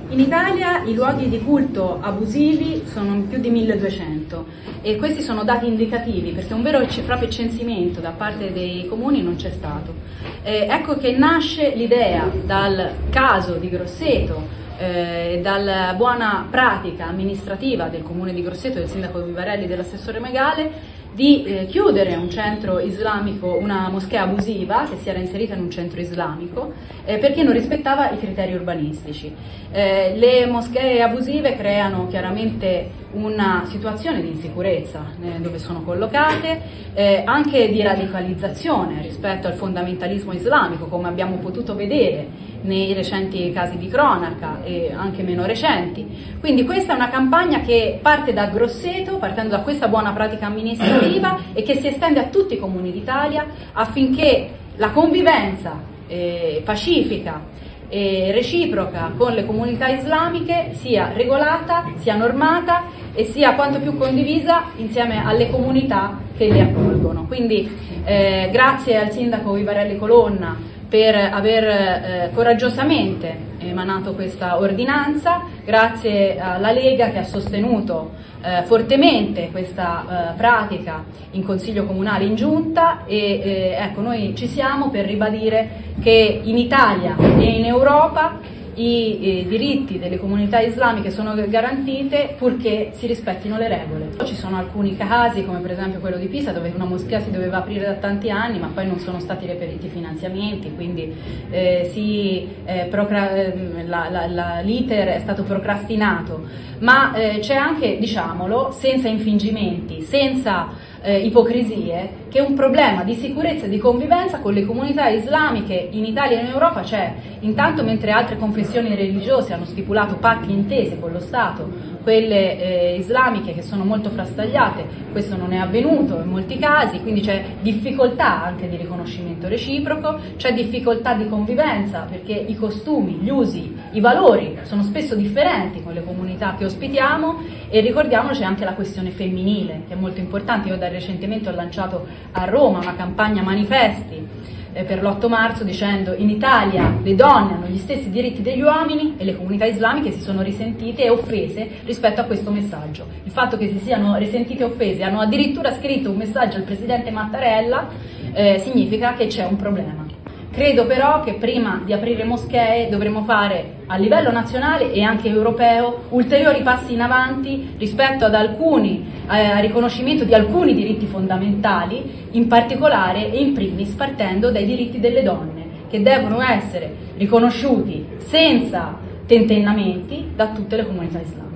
In Italia i luoghi di culto abusivi sono più di 1200 e questi sono dati indicativi perché un vero e proprio censimento da parte dei comuni non c'è stato. Ecco che nasce l'idea dal caso di Grosseto, dalla buona pratica amministrativa del comune di Grosseto, del sindaco Vivarelli e dell'assessore Megale, di chiudere un centro islamico, una moschea abusiva che si era inserita in un centro islamico perché non rispettava i criteri urbanistici. Le moschee abusive creano chiaramente una situazione di insicurezza dove sono collocate, anche di radicalizzazione rispetto al fondamentalismo islamico, come abbiamo potuto vedere nei recenti casi di cronaca e anche meno recenti. Quindi questa è una campagna che parte da Grosseto, partendo da questa buona pratica amministrativa e che si estende a tutti i comuni d'Italia affinché la convivenza pacifica e reciproca con le comunità islamiche sia regolata, sia normata e sia quanto più condivisa insieme alle comunità che le accolgono. Quindi grazie al sindaco Vivarelli Colonna per aver coraggiosamente emanato questa ordinanza, grazie alla Lega che ha sostenuto fortemente questa pratica in Consiglio Comunale, in Giunta e ecco, noi ci siamo per ribadire che in Italia e in Europa i diritti delle comunità islamiche sono garantite purché si rispettino le regole. Ci sono alcuni casi, come per esempio quello di Pisa, dove una moschea si doveva aprire da tanti anni ma poi non sono stati reperiti finanziamenti, quindi l'iter è stato procrastinato, ma c'è anche, diciamolo, senza infingimenti, senza ipocrisie, che un problema di sicurezza e di convivenza con le comunità islamiche in Italia e in Europa c'è. Intanto, mentre altre confessioni religiose hanno stipulato patti e intese con lo Stato, quelle islamiche che sono molto frastagliate, questo non è avvenuto in molti casi, quindi c'è difficoltà anche di riconoscimento reciproco, c'è difficoltà di convivenza perché i costumi, gli usi, i valori sono spesso differenti con le comunità che ospitiamo e ricordiamo c'è anche la questione femminile che è molto importante. Io recentemente ho lanciato a Roma una campagna manifesti per l'8 marzo dicendo: in Italia le donne hanno gli stessi diritti degli uomini, e le comunità islamiche si sono risentite e offese rispetto a questo messaggio. Il fatto che si siano risentite e offese, hanno addirittura scritto un messaggio al presidente Mattarella, significa che c'è un problema. Credo però che prima di aprire moschee dovremo fare a livello nazionale e anche europeo ulteriori passi in avanti rispetto ad al riconoscimento di alcuni diritti fondamentali, in particolare e in primis partendo dai diritti delle donne, che devono essere riconosciuti senza tentennamenti da tutte le comunità islamiche.